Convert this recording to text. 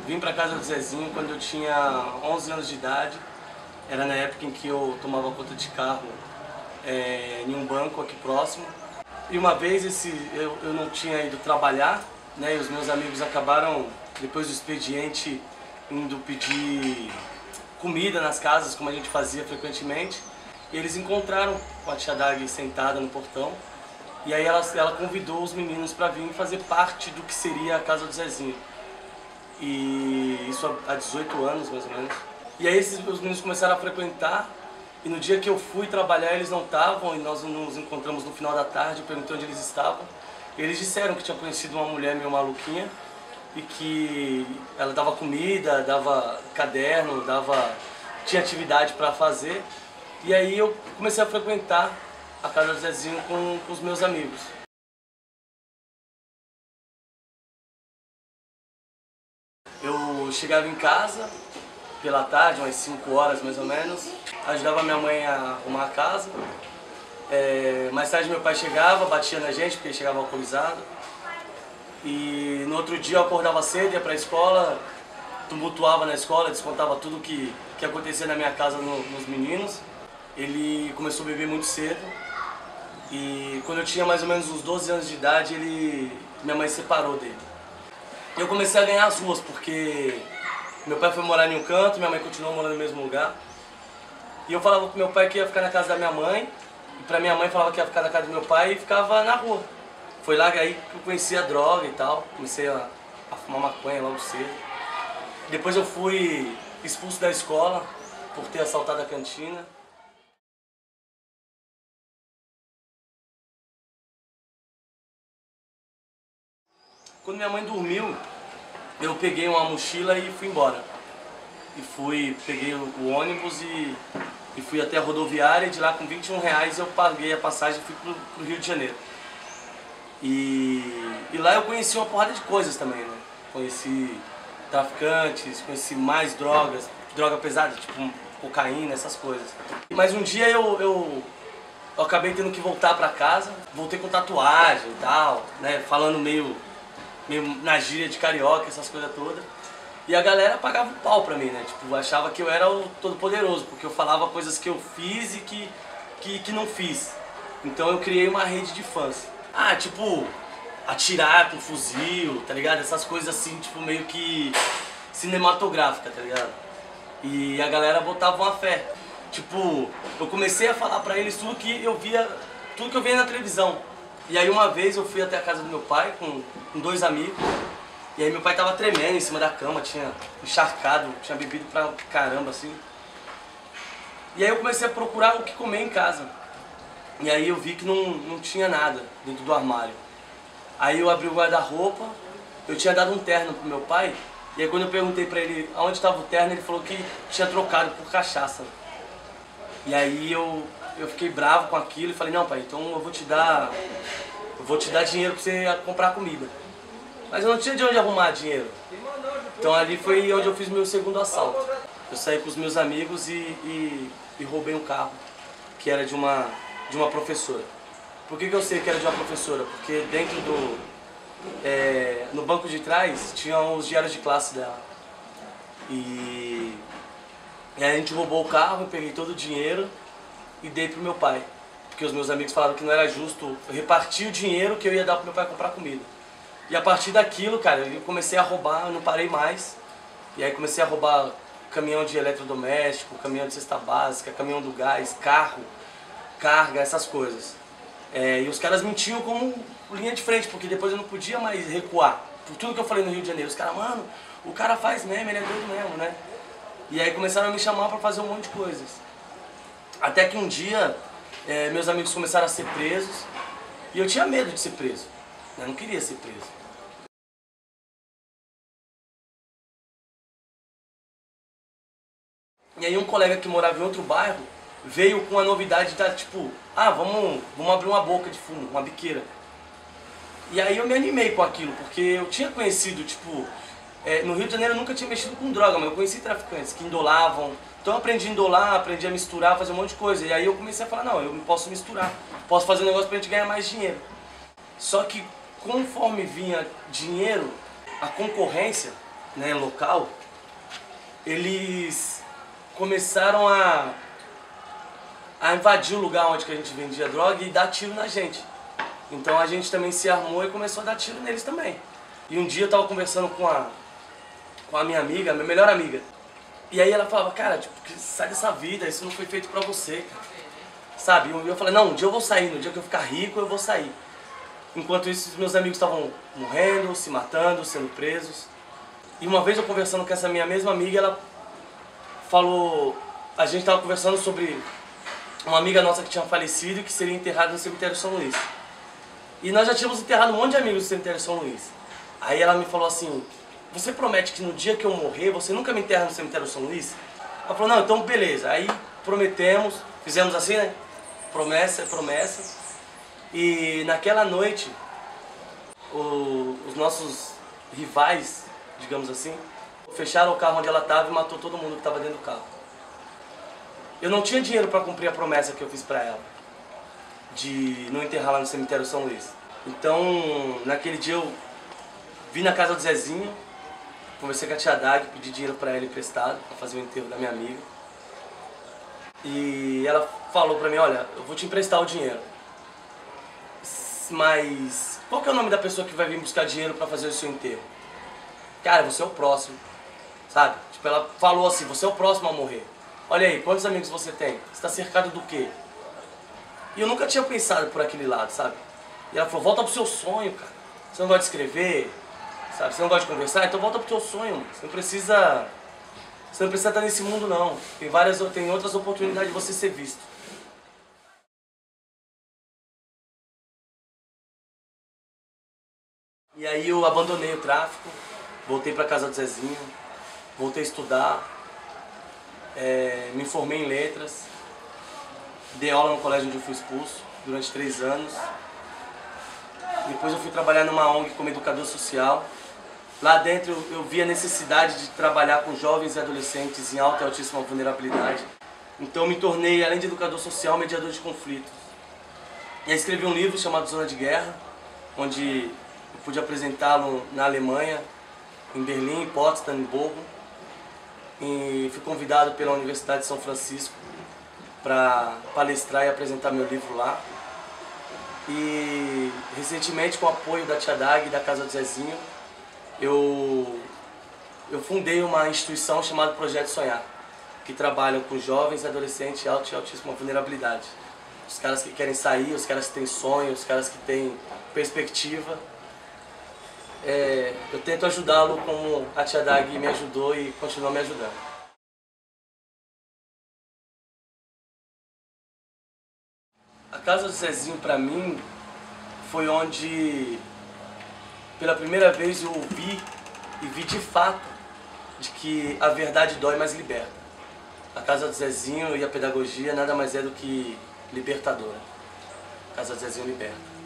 Vim pra casa do Zezinho quando eu tinha 11 anos de idade. Era na época em que eu tomava conta de carro em um banco aqui próximo. E uma vez eu não tinha ido trabalhar, né? E os meus amigos acabaram, depois do expediente, indo pedir comida nas casas, como a gente fazia frequentemente. E eles encontraram com a tia Dag sentada no portão. E aí ela convidou os meninos para vir fazer parte do que seria a casa do Zezinho. E isso há 18 anos, mais ou menos. E aí os meninos começaram a frequentar. E no dia que eu fui trabalhar, eles não estavam. E nós nos encontramos no final da tarde, eu perguntei onde eles estavam. E eles disseram que tinham conhecido uma mulher meio maluquinha. E que ela dava comida, dava caderno, tinha atividade para fazer. E aí eu comecei a frequentar a casa do Zezinho com os meus amigos. Eu chegava em casa pela tarde, umas 5 horas mais ou menos, ajudava minha mãe a arrumar a casa. Mais tarde meu pai chegava, batia na gente porque ele chegava alcoolizado. E no outro dia eu acordava cedo, ia pra escola, tumultuava na escola, descontava tudo que acontecia na minha casa nos meninos. Ele começou a beber muito cedo e quando eu tinha mais ou menos uns 12 anos de idade, minha mãe separou dele. Eu comecei a ganhar as ruas porque meu pai foi morar em um canto, minha mãe continuou morando no mesmo lugar. E eu falava pro meu pai que ia ficar na casa da minha mãe, e pra minha mãe falava que ia ficar na casa do meu pai e ficava na rua. Foi lá que aí eu conheci a droga e tal, comecei a fumar maconha logo cedo. Depois eu fui expulso da escola por ter assaltado a cantina. Quando minha mãe dormiu, eu peguei uma mochila e fui embora. Peguei o ônibus e fui até a rodoviária e de lá com R$21 eu paguei a passagem e fui pro Rio de Janeiro. E lá eu conheci uma porrada de coisas também, né? Conheci traficantes, conheci mais drogas, droga pesada, tipo cocaína, essas coisas. Mas um dia eu acabei tendo que voltar pra casa, voltei com tatuagem e tal, né? Falando meio na gíria de carioca, essas coisas todas. E a galera pagava o pau pra mim, né? Tipo, achava que eu era o todo-poderoso, porque eu falava coisas que eu fiz e que não fiz. Então eu criei uma rede de fãs. Tipo, atirar com fuzil, tá ligado? Essas coisas assim, tipo, meio que cinematográfica, tá ligado? E a galera botava uma fé. Tipo, eu comecei a falar pra eles tudo que eu via na televisão. E aí uma vez eu fui até a casa do meu pai com 2 amigos. E aí meu pai tava tremendo em cima da cama, tinha encharcado, tinha bebido pra caramba assim. E aí eu comecei a procurar o que comer em casa. E aí eu vi que não tinha nada dentro do armário. Aí eu abri o guarda-roupa, eu tinha dado um terno pro meu pai. E aí quando eu perguntei pra ele aonde estava o terno, ele falou que tinha trocado por cachaça. E aí eu fiquei bravo com aquilo e falei, não pai, então eu vou te dar dinheiro pra você comprar comida. Mas eu não tinha de onde arrumar dinheiro. Então ali foi onde eu fiz meu segundo assalto. Eu saí com os meus amigos e roubei um carro, que era de uma professora. Por que eu sei que era de uma professora? Porque dentro no banco de trás tinham os diários de classe dela. E aí a gente roubou o carro, eu peguei todo o dinheiro e dei pro meu pai. Porque os meus amigos falaram que não era justo eu repartir o dinheiro que eu ia dar pro meu pai comprar comida. E a partir daquilo, cara, eu comecei a roubar, eu não parei mais. E aí comecei a roubar caminhão de eletrodoméstico, caminhão de cesta básica, caminhão do gás, carro, carga, essas coisas. E os caras mentiam como linha de frente, porque depois eu não podia mais recuar. Por tudo que eu falei no Rio de Janeiro, os caras, mano, o cara faz mesmo, ele é doido mesmo, né? E aí começaram a me chamar pra fazer um monte de coisas. Até que um dia, meus amigos começaram a ser presos, e eu tinha medo de ser preso. Eu não queria ser preso. E aí um colega que morava em outro bairro veio com a novidade da tipo, vamos abrir uma boca de fumo, uma biqueira. E aí eu me animei com aquilo, porque eu tinha conhecido, tipo, no Rio de Janeiro eu nunca tinha mexido com droga, mas eu conheci traficantes que indolavam. Então eu aprendi a indolar, aprendi a misturar, fazer um monte de coisa. E aí eu comecei a falar, não, eu posso misturar, posso fazer um negócio pra gente ganhar mais dinheiro. Só que conforme vinha dinheiro, a concorrência né, local, eles começaram a invadir o lugar onde que a gente vendia droga e dar tiro na gente. Então a gente também se armou e começou a dar tiro neles também. E um dia eu tava conversando com a minha amiga, minha melhor amiga. E aí ela falava, cara, tipo, sai dessa vida, isso não foi feito pra você, cara. Sabe? E eu falei, não, um dia eu vou sair, no dia que eu ficar rico eu vou sair. Enquanto isso, os meus amigos estavam morrendo, se matando, sendo presos. E uma vez eu conversando com essa minha mesma amiga, ela falou, a gente tava conversando sobre uma amiga nossa que tinha falecido e que seria enterrada no cemitério São Luís. E nós já tínhamos enterrado um monte de amigos no cemitério São Luís. Aí ela me falou assim, você promete que no dia que eu morrer, você nunca me enterra no cemitério São Luís? Ela falou, não, então beleza. Aí prometemos, fizemos assim, né? Promessa é promessa. E naquela noite, os nossos rivais, digamos assim, fecharam o carro onde ela estava e matou todo mundo que estava dentro do carro. Eu não tinha dinheiro para cumprir a promessa que eu fiz para ela, de não enterrar lá no cemitério São Luís. Então, naquele dia eu vim na casa do Zezinho, conversei com a tia Dag, pedi dinheiro para ela emprestado, para fazer o enterro da minha amiga. E ela falou para mim, olha, eu vou te emprestar o dinheiro, mas qual que é o nome da pessoa que vai vir buscar dinheiro para fazer o seu enterro? Cara, você é o próximo, sabe? Tipo, ela falou assim, você é o próximo a morrer. Olha aí, quantos amigos você tem? Você está cercado do quê? E eu nunca tinha pensado por aquele lado, sabe? E ela falou, volta pro seu sonho, cara. Você não gosta de escrever, sabe? Você não gosta de conversar? Então volta pro teu sonho, mano. Você não precisa estar nesse mundo, não. Tem outras oportunidades de você ser visto. E aí eu abandonei o tráfico, voltei pra casa do Zezinho, voltei a estudar, me formei em letras, dei aula no colégio onde eu fui expulso durante 3 anos. Depois eu fui trabalhar numa ONG como educador social. Lá dentro eu vi a necessidade de trabalhar com jovens e adolescentes em alta e altíssima vulnerabilidade. Então eu me tornei, além de educador social, mediador de conflitos. E aí escrevi um livro chamado Zona de Guerra, onde eu pude apresentá-lo na Alemanha, em Berlim, em Potsdam, em Bochum. E fui convidado pela Universidade de São Francisco para palestrar e apresentar meu livro lá. E recentemente, com o apoio da tia Dag e da Casa do Zezinho, eu fundei uma instituição chamada Projeto Sonhar, que trabalha com jovens e adolescentes de alta e altíssima vulnerabilidade. Os caras que querem sair, os caras que têm sonho, os caras que têm perspectiva. Eu tento ajudá-lo como a tia Dag me ajudou e continua me ajudando. A Casa do Zezinho, para mim, foi onde, pela primeira vez, eu ouvi e vi de fato de que a verdade dói, mas liberta. A Casa do Zezinho e a pedagogia nada mais é do que libertadora. A Casa do Zezinho liberta.